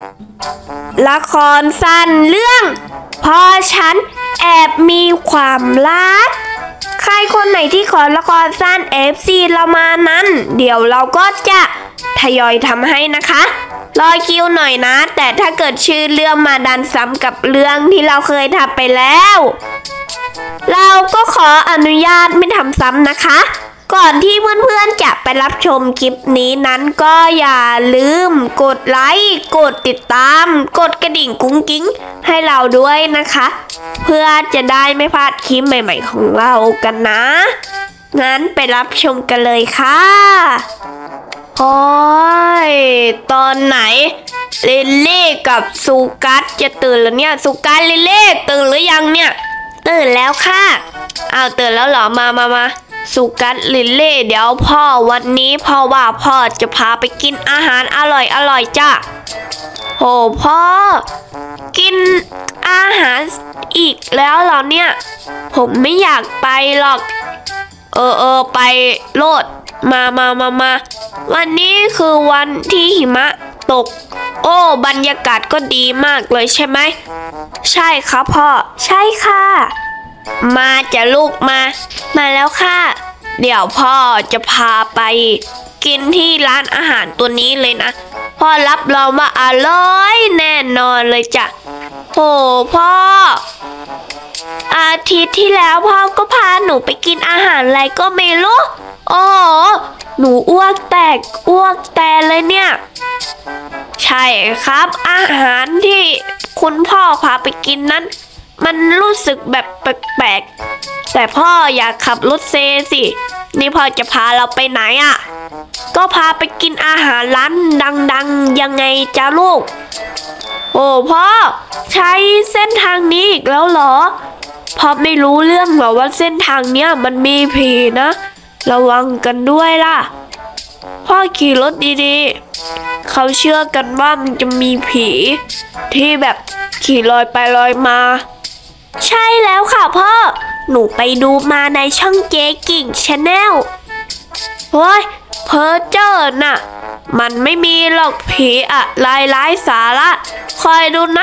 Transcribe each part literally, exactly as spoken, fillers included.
ละครสั้นเรื่องพ่อฉันแอบมีความลับใครคนไหนที่ขอละครสั้น เอฟ ซี เรามานั้นเดี๋ยวเราก็จะทยอยทำให้นะคะรอคิวหน่อยนะแต่ถ้าเกิดชื่อเรื่องมาดันซ้ำกับเรื่องที่เราเคยทำไปแล้วเราก็ขออนุญาตไม่ทำซ้ำนะคะก่อนที่เพื่อนๆจะไปรับชมคลิปนี้นั้นก็อย่าลืมกดไลค์กดติดตามกดกระดิ่งกุ้งกิ้งให้เราด้วยนะคะเพื่อจะได้ไม่พลาดคลิปใหม่ๆของเรากันนะงั้นไปรับชมกันเลยค่ะโอ้ยตอนไหนลิลลี่กับซูกัสจะตื่นแล้วเนี่ยซูกัสลิลลี่ตื่นหรือยังเนี่ยตื่นแล้วค่ะอ้าวตื่นแล้วเหรอมามามาซูกัสลิลลี่เดี๋ยวพ่อวันนี้พ่อว่าพ่อจะพาไปกินอาหารอร่อยอร่อยจ้ะโหพ่อกินอาหารอีกแล้วเหรอเนี่ยผมไม่อยากไปหรอกเออเออไปโลดมามามามาวันนี้คือวันที่หิมะตกโอ้บรรยากาศก็ดีมากเลยใช่ไหมใช่ครับพ่อใช่ค่ะมาจะลูกมามาแล้วค่ะเดี๋ยวพ่อจะพาไปกินที่ร้านอาหารตัวนี้เลยนะพ่อรับรองว่าอร่อยแน่นอนเลยจ้ะโหพ่ออาทิตย์ที่แล้วพ่อก็พาหนูไปกินอาหารอะไรก็ไม่รู้โอ้หนูอ้วกแตกอ้วกแตกเลยเนี่ยใช่ครับอาหารที่คุณพ่อพาไปกินนั้นมันรู้สึกแบบแปลกๆแต่พ่ออยากขับรถเซสินี่พ่อจะพาเราไปไหนอ่ะก็พาไปกินอาหารร้านดังๆยังไงจ้าลูกโอ้พ่อใช้เส้นทางนี้อีกแล้วเหรอพ่อไม่รู้เรื่องหรอว่าเส้นทางเนี้ยมันมีผีนะระวังกันด้วยล่ะพ่อขี่รถดีๆเขาเชื่อกันว่ามันจะมีผีที่แบบขี่ลอยไปลอยมาใช่แล้วค่ะพ่อหนูไปดูมาในช่องเจ๊กิ่งชาแนลโอ้ยเพ้อเจ้อน่ะมันไม่มีหรอกผีอะลายร้ายสาระคอยดูนะ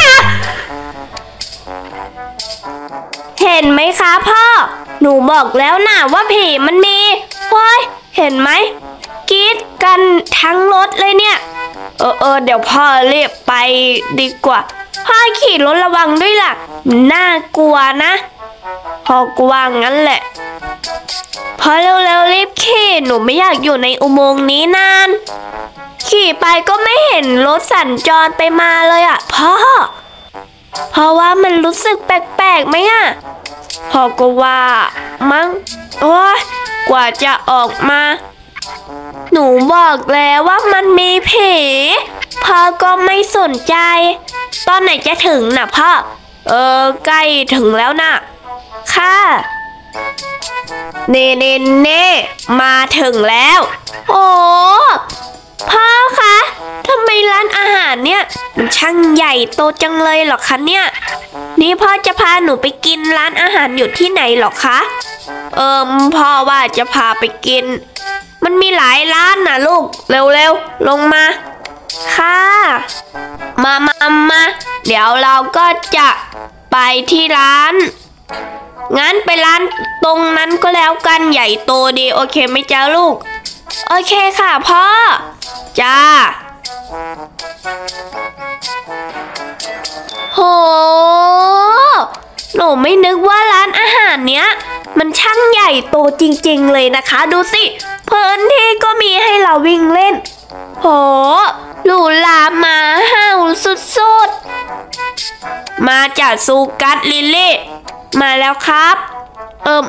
เห็นไหมคะพ่อหนูบอกแล้วนะว่าผีมันมีโอ้ยเห็นไหมกรี๊ดกันทั้งรถเลยเนี่ยเออเออเดี๋ยวพ่อเรียกไปดีกว่าพ่อขี่รถระวังด้วยล่ะน่ากลัวนะพ่อกลัวงั้นแหละพอเร็วๆรีบขี่หนูไม่อยากอยู่ในอุโมงค์นี้นานขี่ไปก็ไม่เห็นรถสัญจรไปมาเลยอ่ะพ่อเพราะว่ามันรู้สึกแปลกๆไหมอ่ะพ่อก็ว่ามั้งโอ้ยกว่าจะออกมาหนูบอกแล้วว่ามันมีผีพ่อก็ไม่สนใจตอนไหนจะถึงน่ะพ่อเออใกล้ถึงแล้วน่ะค่ะเน่เน่เน่มาถึงแล้วโอ้พ่อคะทำไมร้านอาหารเนี่ยมันช่างใหญ่โตจังเลยหรอคะเนี่ยนี่พ่อจะพาหนูไปกินร้านอาหารอยู่ที่ไหนหรอคะเอิมพ่อว่าจะพาไปกินมันมีหลายร้านนะลูกเร็วๆลงมาค่ะมามามาเดี๋ยวเราก็จะไปที่ร้านงั้นไปร้านตรงนั้นก็แล้วกันใหญ่โตดีโอเคไหมจ้าลูกโอเคค่ะพ่อจ้าโหหนูไม่นึกว่าร้านอาหารเนี้ยมันช่างใหญ่โตจริงๆเลยนะคะดูสิพื้นที่ก็มีให้เราวิ่งเล่นโหหรูหรามาห้าวสุดๆมาจากซูกัสลิลลี่มาแล้วครับเอิม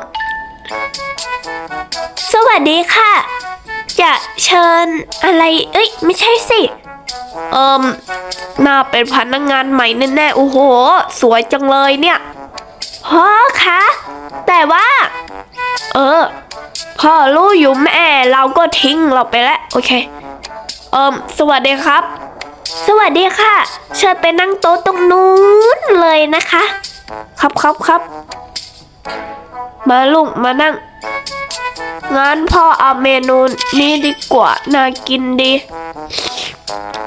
สวัสดีค่ะจะเชิญอะไรเอ้ยไม่ใช่สิเอิมน่าเป็นพนักงานใหม่แน่ๆโอ้โหสวยจังเลยเนี่ยพ่อคะแต่ว่าเออพ่อรู้อยู่แม่เราก็ทิ้งเราไปแล้วโอเคเอิมสวัสดีครับสวัสดีค่ะเชิญไปนั่งโต๊ะตรงนู้นเลยนะคะครับครับครับมาลูกมานั่งงั้นพ่อเอาเมนูนี้ดีกว่าน่ากินดี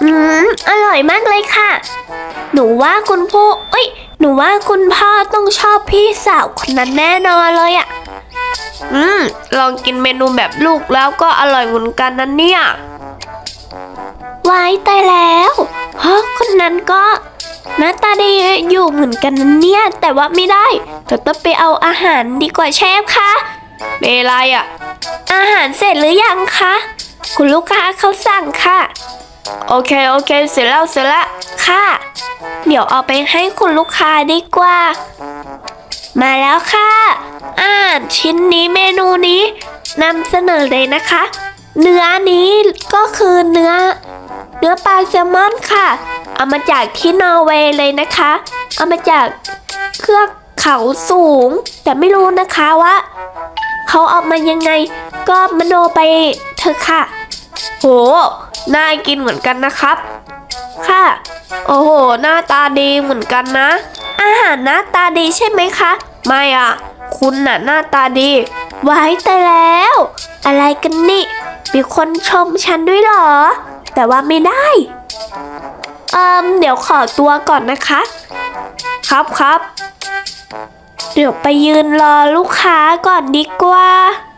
อืมอร่อยมากเลยค่ะหนูว่าคุณพ่อเอ้ยหนูว่าคุณพ่อต้องชอบพี่สาวคนนั้นแน่นอนเลยอะอืมลองกินเมนูแบบลูกแล้วก็อร่อยเหมือนกันนะเนี่ยไว้ตายแล้วเพราะคนนั้นก็หน้าตาดีอยู่เหมือนกันนะเนี่ยแต่ว่าไม่ได้เราต้องไปเอาอาหารดีกว่าเชฟคะเมลัยอะอาหารเสร็จหรือยังคะคุณลูกค้าเขาสั่งค่ะโอเคโอเคเสร็จแล้วเสร็จแล้วค่ะเดี๋ยวเอาไปให้คุณลูกค้าดีกว่ามาแล้วค่ะอาหารชิ้นนี้เมนูนี้นำเสนอเลยนะคะเนื้อนี้ก็คือเนื้อเนื้อปลาแซลมอนค่ะเอามาจากที่นอร์เวย์เลยนะคะเอามาจากเครือเขาสูงแต่ไม่รู้นะคะว่าเขาเอามายังไงก็มโนไปเถอะค่ะโหน่ากินเหมือนกันนะครับค่ะโอ้โหหน้าตาดีเหมือนกันนะอาหารหน้าตาดีใช่ไหมคะไม่อ่ะคุณน่ะหน้าตาดีไว้แต่แล้วอะไรกันนี่มีคนชมฉันด้วยเหรอแต่ว่าไม่ได้เอ่มเดี๋ยวขอตัวก่อนนะคะครับครับเดี๋ยวไปยืนรอลูกค้าก่อนดีกว่า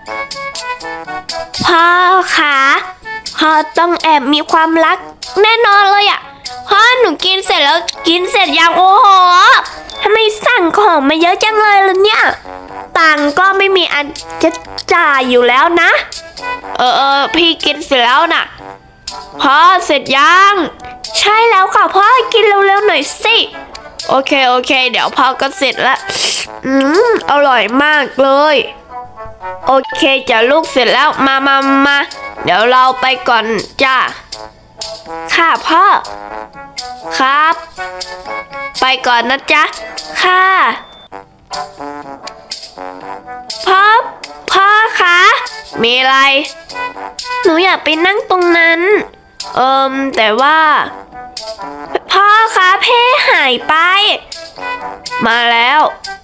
พ่อคะพ่อต้องแอบมีความรักแน่นอนเลยอ่ะพ่อหนูกินเสร็จแล้วกินเสร็จยังโอ้โหทำไมสั่งของมาเยอะจังเลยล่ะเนี่ยตังก็ไม่มีอันจะจ่ายอยู่แล้วนะเออเออพี่กินเสร็จแล้วน่ะพ่อเสร็จยังใช่แล้วค่ะพ่อกินเร็วๆหน่อยสิโอเคโอเคเดี๋ยวพ่อก็เสร็จแล้วอืมอร่อยมากเลยโอเคจ้ะลูกเสร็จแล้วมามามาเดี๋ยวเราไปก่อนจ้าค่ะพ่อครับไปก่อนนะจ๊ะค่ะพ่อพ่อคะมีอะไรหนูอยากไปนั่งตรงนั้นเอิมแต่ว่าพ่อคะเพ่หายไปมาแล้ว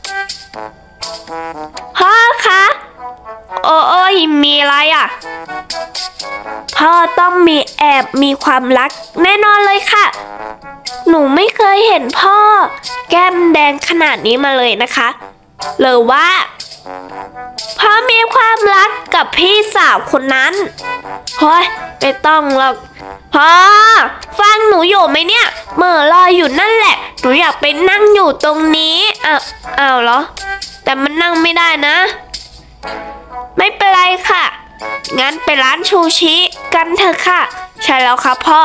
พ่อคะโอ้โอ้ยมีอะไรอ่ะพ่อต้องมีแอบมีความรักแน่นอนเลยค่ะหนูไม่เคยเห็นพ่อแก้มแดงขนาดนี้มาเลยนะคะหรือว่าพ่อมีความรักกับพี่สาวคนนั้นเฮ้ยไม่ต้องหรอกพ่อฟังหนูอยู่ไหมเนี่ยเหม่อลอยอยู่นั่นแหละหนูอยากไปนั่งอยู่ตรงนี้อ้าวอ้าวเหรอแต่มันนั่งไม่ได้นะไม่เป็นไรค่ะงั้นไปร้านชูชิกันเถอะค่ะใช่แล้วครับพ่อ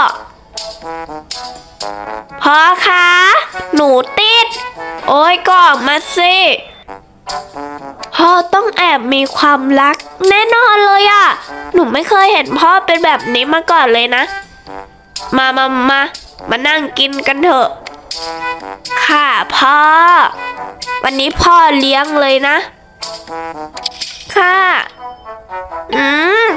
พ่อคะหนูติดโอ้ยก็ออกมาสิพ่อต้องแอบมีความรักแน่นอนเลยอ่ะหนูไม่เคยเห็นพ่อเป็นแบบนี้มาก่อนเลยนะมามามามานั่งกินกันเถอะค่ะพ่อวันนี้พ่อเลี้ยงเลยนะค่ะอืม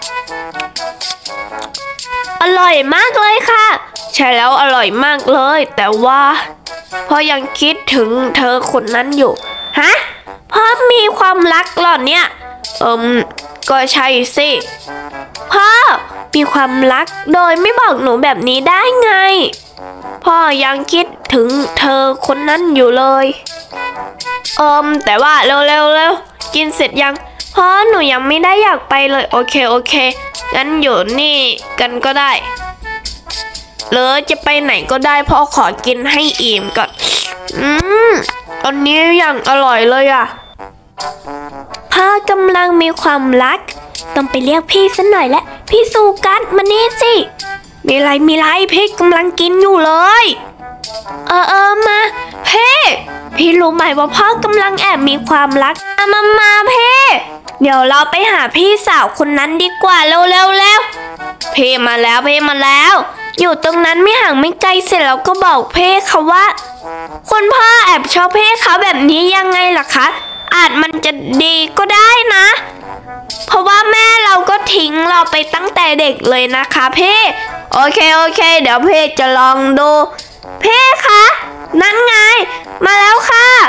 อร่อยมากเลยค่ะใช่แล้วอร่อยมากเลยแต่ว่าพ่อยังคิดถึงเธอคนนั้นอยู่ฮะพ่อมีความรักหรอเนี่ยเอิมก็ใช่สิพ่อมีความรักโดยไม่บอกหนูแบบนี้ได้ไงพ่อยังคิดถึงเธอคนนั้นอยู่เลยเอิมแต่ว่าเร็วเร็วเร็วกินเสร็จยังพ่อหนูยังไม่ได้อยากไปเลยโอเคโอเคงั้นอยู่นี่กันก็ได้หรือจะไปไหนก็ได้พ่อขอกินให้อิ่มก่อนอืมอันนี้อย่างอร่อยเลยอ่ะพ่อกำลังมีความรักต้องไปเรียกพี่สักหน่อยและพี่สุกัสมานี่สิมีอะไรมีอะไรพี่กำลังกินอยู่เลยเออเออมาเพ่พี่รู้ไหมว่าพ่อกำลังแอบมีความรักมามาเพ่เดี๋ยวเราไปหาพี่สาวคนนั้นดีกว่าเร็วเร็วเร็วเพ่มาแล้วเพ่มาแล้วอยู่ตรงนั้นไม่ห่างไม่ไกลเสร็จแล้วก็บอกเพ่เขาว่าคุณพ่อแอบชอบเพ่เขาแบบนี้ยังไงล่ะคะอาจมันจะดีก็ได้นะเพราะว่าแม่เราก็ทิ้งเราไปตั้งแต่เด็กเลยนะคะเพ่โอเคโอเคเดี๋ยวเพ่จะลองดูเพ่คะนั่นไงมาแล้วค่ะ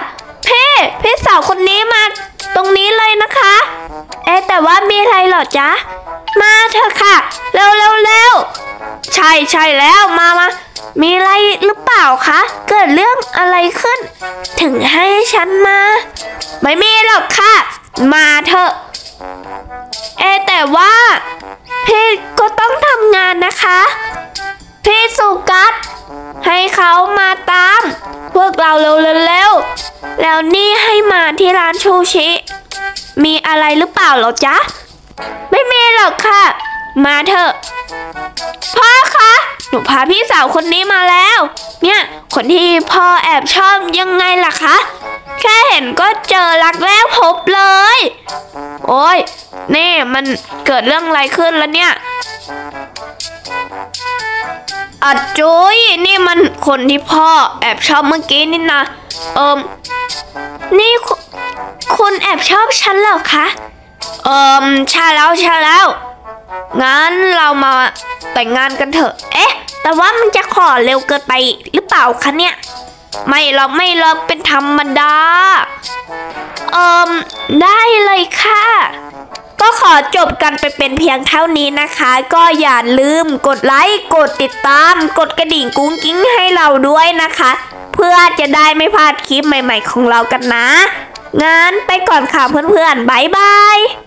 พี่พี่สาวคนนี้มาตรงนี้เลยนะคะเอ๊ะแต่ว่ามีอะไรเหรอจ๊ะมาเถอะค่ะเร็วเร็วเร็วใช่ใช่แล้วมามามีอะไรหรือเปล่าคะเกิดเรื่องอะไรขึ้นถึงให้ฉันมาไม่มีหรอกค่ะมาเถอะเอ๊ะแต่ว่าพี่ก็ต้องทำงานนะคะพี่สุกัสให้เขามาตามพวกเราเร็วๆแล้วแล้วนี่ให้มาที่ร้านชูชิมีอะไรหรือเปล่าหรอจ๊ะไม่มีหรอกค่ะมาเถอะพ่อคะหนูพาพี่สาวคนนี้มาแล้วเนี่ยคนที่พ่อแอบชอบยังไงล่ะคะแค่เห็นก็เจอรักแรกพบเลยโอ้ยนี่มันเกิดเรื่องอะไรขึ้นแล้วเนี่ยอัดจุ้ยนี่มันคนที่พ่อแอบชอบเมื่อกี้นี่นะเอิมนี่คุณแอบชอบฉันเหรอคะเอิมใช่แล้วใช่แล้วงั้นเรามาแต่งงานกันเถอะเอ๊ะแต่ว่ามันจะขอเร็วเกินไปหรือเปล่าคะเนี่ยไม่หรอกไม่หรอกเป็นธรรมดาเอิมได้เลยค่ะก็ขอจบกันไปเป็นเพียงเท่านี้นะคะก็อย่าลืมกดไลค์กดติดตามกดกระดิ่งกุ้งกิ้งให้เราด้วยนะคะเพื่อจะได้ไม่พลาดคลิปใหม่ๆของเรากันนะงั้นไปก่อนค่ะเพื่อนๆบ๊ายบาย